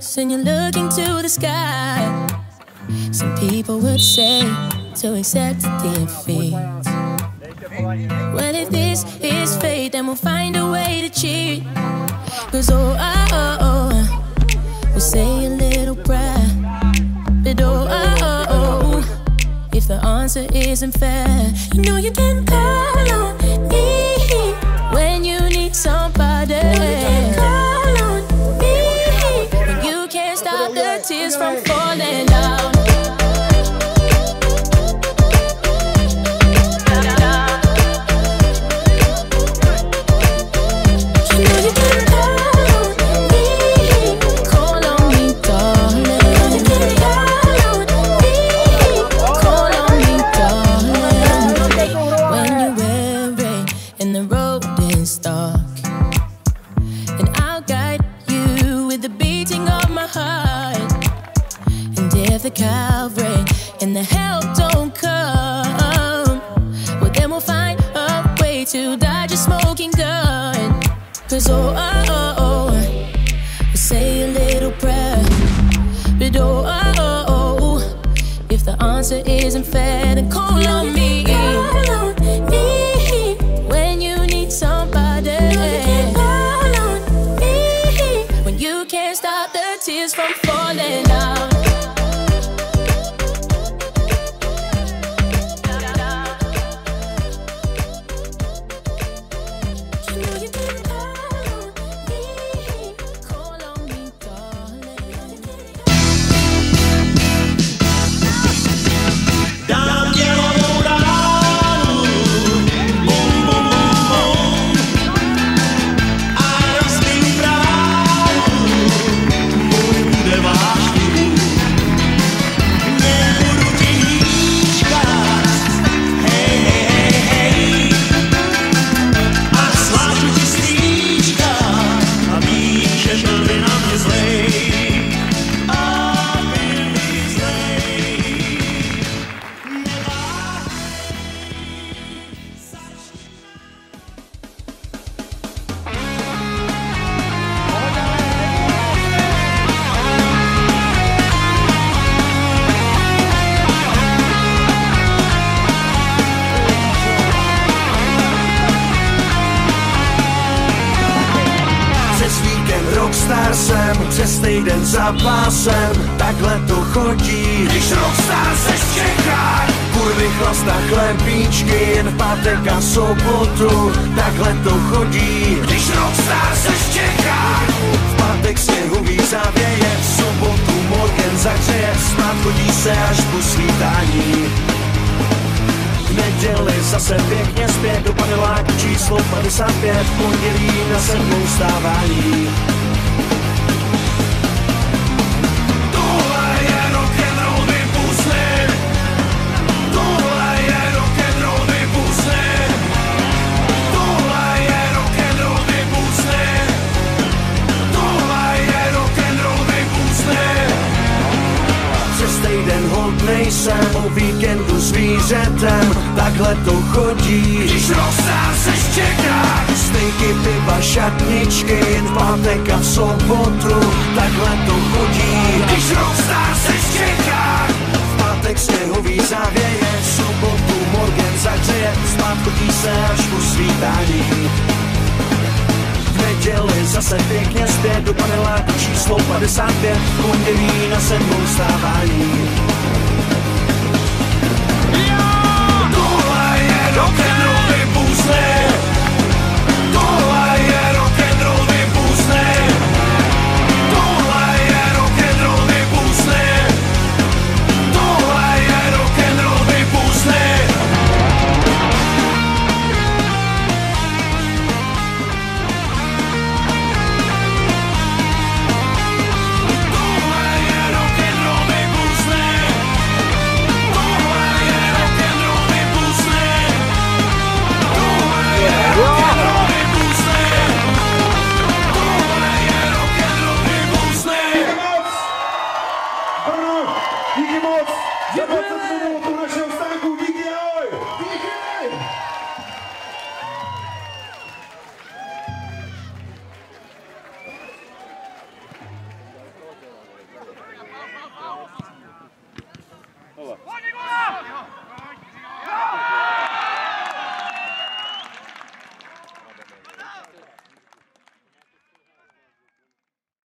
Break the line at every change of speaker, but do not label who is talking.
close and you're looking to the sky. Some people would say to accept defeat. Well, if this is fate, then we'll find a way to cheat. 'Cause we'll say a little prayer. But if the answer isn't fair, you know you can call on me when you need somebody. You can call on me when you can't stop the tears from falling down. Calvary and the help don't come, well then we'll find a way to dodge a smoking gun. 'Cause we'll say a little prayer. But if the answer isn't fair, then call on me. Call on me when you need somebody. Call on me when you can't stop the tears from falling down.
Rockstar jsem, přes týden za pásem, takhle to chodí. Když rockstar seš v Čechách, kurvy, chlasta, chlebíčky, jen v pátek a sobotu, takhle to chodí. Když rockstar seš v Čechách, v pátek sněhový závěje, v sobotu morgen zahřeje, spát chodí se až po svítání. V neděli zase pěkně zpět do paneláku číslo 55, v pondělí na 7 vstávání. Tohle je rock'n'roll, vypusli. Tohle je rock'n'roll, vypusli. Tohle je rock'n'roll, vypusli. Tohle je rock'n'roll, vypusli. Přes týden hold nejsem, o víkendu zvířetem, takhle to chodí. Když rockstar seš v Čechách, stejky, piva, šatničky, jen v pátek a v sobotu, takhle to chodí. Když rockstar seš v Čechách, v pátek sněhový závěje, v sobotu morgen zahřeje, spát chodí se až po svítání. V neděli zase pěkně zpět do paneláku číslo 55, v pondělí na 7 vstávání. Tohle je rock'n'roll, vypusli.